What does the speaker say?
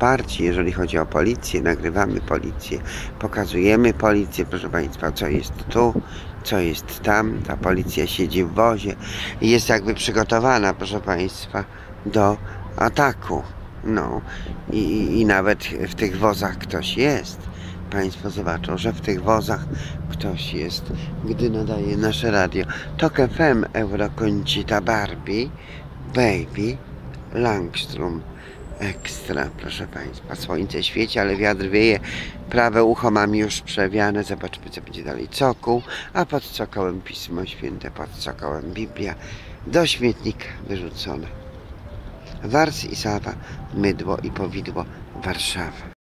otwarci, jeżeli chodzi o policję, nagrywamy policję, pokazujemy policję, proszę Państwa, co jest tu, co jest tam. Ta policja siedzi w wozie i jest jakby przygotowana, proszę Państwa, do ataku. No i nawet w tych wozach ktoś jest. Państwo zobaczą, że w tych wozach ktoś jest, gdy nadaje nasze radio. TOK FM, Eurokoncita Barbie, Baby, Langstrom Ekstra, proszę Państwa. Słońce świeci, ale wiatr wieje. Prawe ucho mam już przewiane. Zobaczmy, co będzie dalej. Cokół, a pod cokołem Pismo Święte, pod cokołem Biblia. Do śmietnika wyrzucone. Wars i Sawa, mydło i powidło, Warszawa.